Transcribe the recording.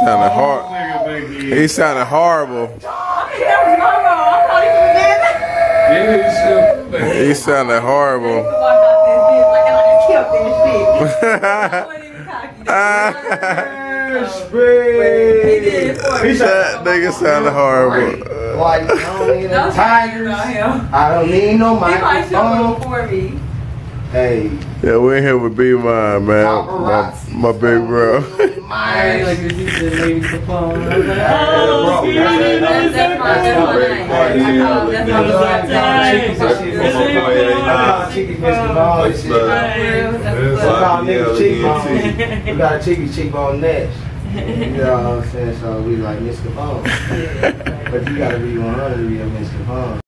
sounded hard. He sounded horrible. He sounded horrible. That nigga sounded horrible. Like, I don't need no tigers. I don't need no microphone. For me. Hey. Yeah, we're in here with B-Mine, man. My big bro. I like if you said lady Capone. That's my name. We got a cheeky cheekbone next. You know what I'm saying? So we like Miss Capone. But you gotta be 100 to be a Miss Capone.